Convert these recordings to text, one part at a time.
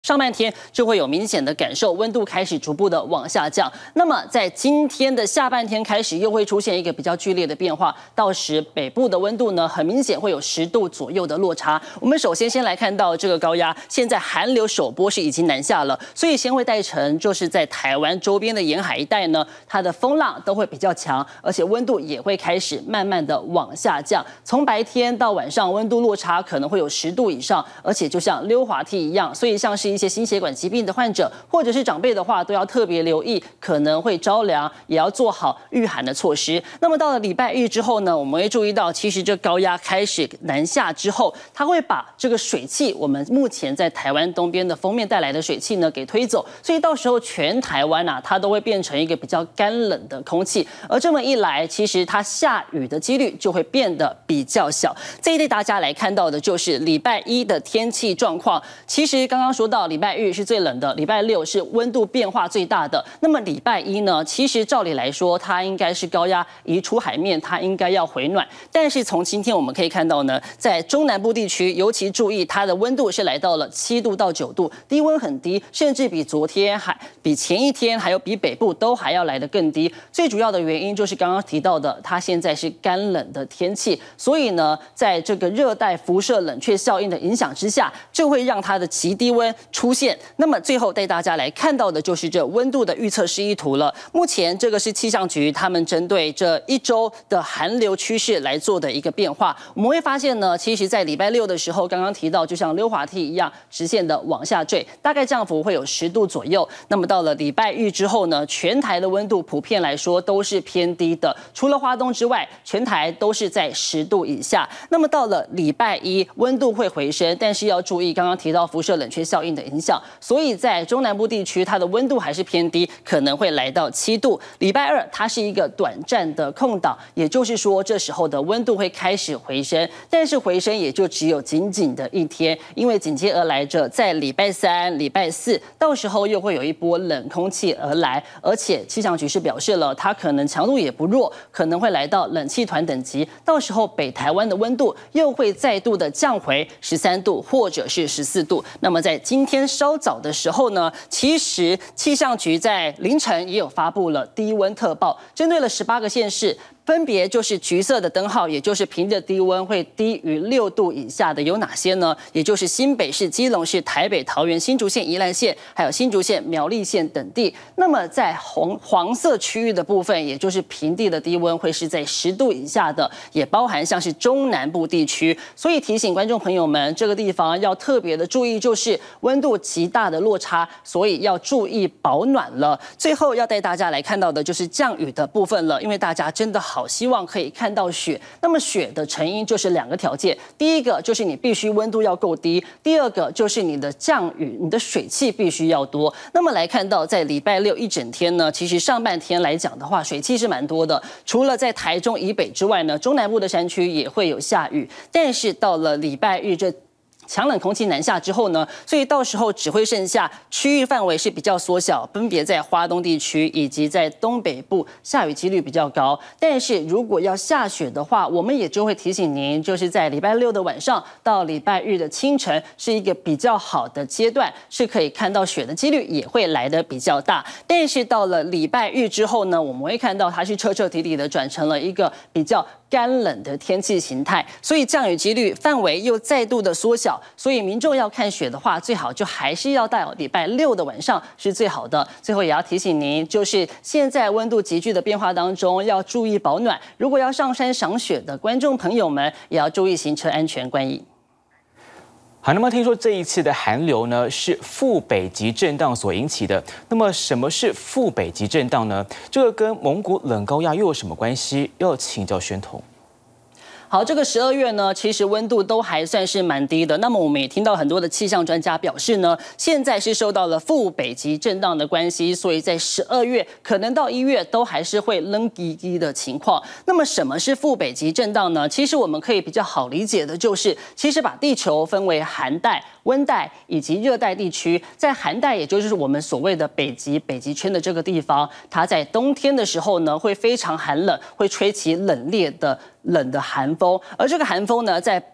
上半天就会有明显的感受，温度开始逐步的往下降。那么在今天的下半天开始，又会出现一个比较剧烈的变化。到时北部的温度呢，很明显会有10度左右的落差。我们首先来看到这个高压，现在寒流首波是已经南下了，所以先会带成就是在台湾周边的沿海一带呢，它的风浪都会比较强，而且温度也会开始慢慢的往下降。从白天到晚上，温度落差可能会有10度以上，而且就像溜滑梯一样，所以像是一些心血管疾病的患者或者是长辈的话，都要特别留意，可能会着凉，也要做好御寒的措施。那么到了礼拜日之后呢，我们会注意到，其实这高压开始南下之后，它会把这个水汽，我们目前在台湾东边的锋面带来的水汽呢给推走，所以到时候全台湾啊，它都会变成一个比较干冷的空气。而这么一来，其实它下雨的几率就会变得比较小。这一类大家来看到的就是礼拜一的天气状况。其实刚刚说到礼拜日是最冷的，礼拜六是温度变化最大的。那么礼拜一呢，其实照理来说，它应该是高压移出海面，它应该要回暖。但是从今天我们可以看到呢，在中南部地区，尤其注意它的温度是来到了7度到9度，低温很低，甚至比昨天比前一天还有比北部都还要来得更低。最主要的原因就是刚刚提到的，它现在是干冷的天气，所以呢，在这个热带辐射冷却效应的影响之下，就会让它的极低温出现。那么最后带大家来看到的就是这温度的预测示意图了。目前这个是气象局他们针对这一周的寒流趋势来做的一个变化。我们会发现呢，其实在礼拜六的时候，刚刚提到就像溜滑梯一样，直线的往下坠，大概降幅会有10度左右。那么到了礼拜日之后呢，全台的温度普遍来说都是偏低的，除了花东之外，全台都是在10度以下。那么到了礼拜一，温度会回升，但是要注意刚刚提到辐射冷却效应的影响，所以在中南部地区，它的温度还是偏低，可能会来到7度。礼拜二它是一个短暂的空档，也就是说这时候的温度会开始回升，但是回升也就只有仅仅的一天，因为紧接而来着在礼拜三、礼拜四，到时候又会有一波冷空气而来，而且气象局是表示了，它可能强度也不弱，可能会来到冷气团等级，到时候北台湾的温度又会再度的降回13度或者是14度。那么在今天稍早的时候呢，其实气象局在凌晨也有发布了低温特报，针对了18个县市。分别就是橘色的灯号，也就是平日低温会低于6度以下的有哪些呢？也就是新北市、基隆市、台北、桃园、新竹县、宜兰县，还有新竹县、苗栗县等地。那么在黄色区域的部分，也就是平地的低温会是在10度以下的，也包含像是中南部地区。所以提醒观众朋友们，这个地方要特别的注意，就是温度极大的落差，所以要注意保暖了。最后要带大家来看到的就是降雨的部分了，因为大家真的好希望可以看到雪。那么雪的成因就是2个条件，第一个就是你必须温度要够低，第二个就是你的降雨，你的水汽必须要多。那么来看到在礼拜六一整天呢，其实上半天来讲的话，水汽是蛮多的，除了在台中以北之外呢，中南部的山区也会有下雨，但是到了礼拜日这强冷空气南下之后呢，所以到时候只会剩下区域范围是比较缩小，分别在花东地区以及在东北部下雨几率比较高。但是如果要下雪的话，我们也就会提醒您，就是在礼拜六的晚上到礼拜日的清晨是一个比较好的阶段，是可以看到雪的几率也会来得比较大。但是到了礼拜日之后呢，我们会看到它是彻彻底底的转成了一个比较干冷的天气形态，所以降雨几率范围又再度的缩小，所以民众要看雪的话，最好就还是要到礼拜六的晚上是最好的。最后也要提醒您，就是现在温度急剧的变化当中，要注意保暖。如果要上山赏雪的观众朋友们，也要注意行车安全观影。 好，那么听说这一次的寒流呢是副北极震荡所引起的。那么什么是副北极震荡呢？这个跟蒙古冷高压又有什么关系？要请教宣统。 好，这个12月呢，其实温度都还算是蛮低的。那么我们也听到很多的气象专家表示呢，现在是受到了副北极震荡的关系，所以在12月可能到1月都还是会冷滴滴的情况。那么什么是副北极震荡呢？其实我们可以比较好理解的就是，其实把地球分为寒带、温带以及热带地区。在寒带，也就是我们所谓的北极圈的这个地方，它在冬天的时候呢，会非常寒冷，会吹起冷的寒风，而这个寒风呢，在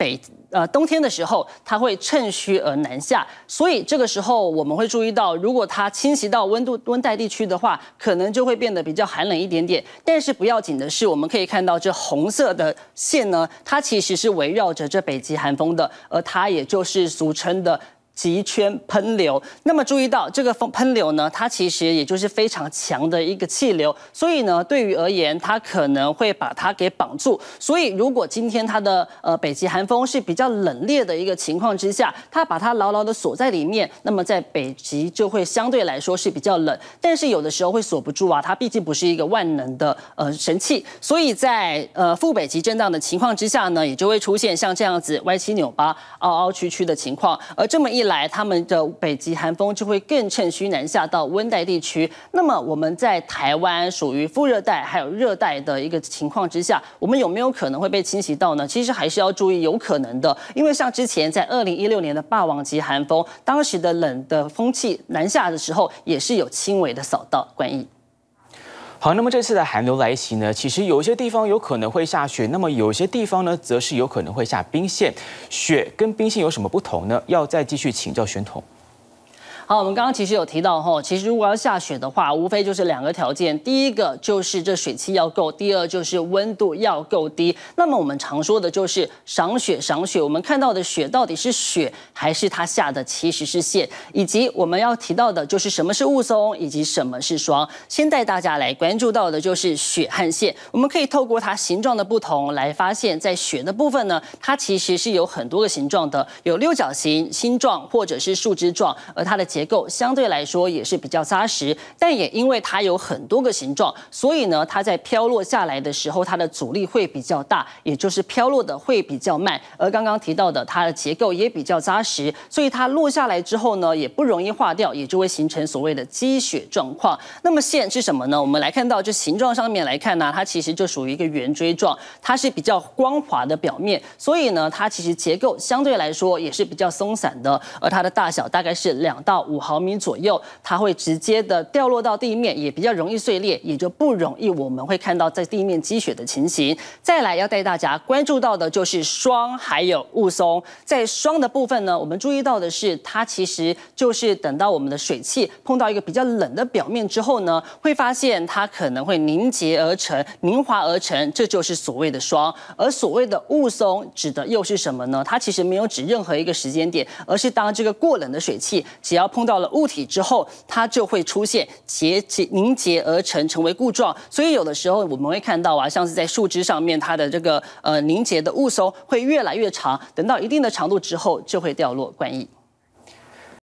冬天的时候，它会趁虚而南下，所以这个时候我们会注意到，如果它侵袭到温带地区的话，可能就会变得比较寒冷一点点。但是不要紧的是，我们可以看到这红色的线呢，它其实是围绕着这北极寒风的，而它也就是俗称的极圈喷流。那么注意到这个喷流呢，它其实也就是非常强的一个气流，所以呢，对于而言，它可能会把它给绑住。所以如果今天它的北极寒风是比较冷冽的一个情况之下，它把它牢牢的锁在里面，那么在北极就会相对来说是比较冷。但是有的时候会锁不住啊，它毕竟不是一个万能的神器，所以在副北极震荡的情况之下呢，也就会出现像这样子歪七扭八、凹凹曲曲的情况。而这么一来，他们的北极寒风就会更趁虚南下到温带地区。那么我们在台湾属于副热带还有热带的一个情况之下，我们有没有可能会被侵袭到呢？其实还是要注意，有可能的，因为像之前在2016年的霸王级寒风，当时的冷的风气南下的时候，也是有轻微的扫到。关毅。 好，那么这次的寒流来袭呢，其实有些地方有可能会下雪，那么有些地方呢，则是有可能会下冰线。雪跟冰线有什么不同呢？要再继续请教宣统。 好，我们刚刚其实有提到其实如果要下雪的话，无非就是2个条件，第一个就是这水汽要够，第二就是温度要够低。那么我们常说的就是赏雪，我们看到的雪到底是雪还是它下的其实是线，以及我们要提到的就是什么是雾凇以及什么是霜。先带大家来关注到的就是雪和线，我们可以透过它形状的不同来发现，在雪的部分呢，它其实是有很多个形状的，有六角形、星状或者是树枝状，而它的结构相对来说也是比较扎实，但也因为它有很多个形状，所以呢，它在飘落下来的时候，它的阻力会比较大，也就是飘落的会比较慢。而刚刚提到的，它的结构也比较扎实，所以它落下来之后呢，也不容易化掉，也就会形成所谓的积雪状况。那么线是什么呢？我们来看到，就形状上面来看呢，它其实就属于一个圆锥状，它是比较光滑的表面，所以呢，它其实结构相对来说也是比较松散的，而它的大小大概是2到5毫米左右，它会直接的掉落到地面，也比较容易碎裂，也就不容易我们会看到在地面积雪的情形。再来要带大家关注到的就是霜还有雾凇。在霜的部分呢，我们注意到的是，它其实就是等到我们的水汽碰到一个比较冷的表面之后呢，会发现它可能会凝结而成、凝滑而成，这就是所谓的霜。而所谓的雾凇指的又是什么呢？它其实没有指任何一个时间点，而是当这个过冷的水汽只要碰到了物体之后，它就会出现凝结而成，成为固状。所以有的时候我们会看到啊，像是在树枝上面，它的这个凝结的雾凇会越来越长，等到一定的长度之后就会掉落。关毅。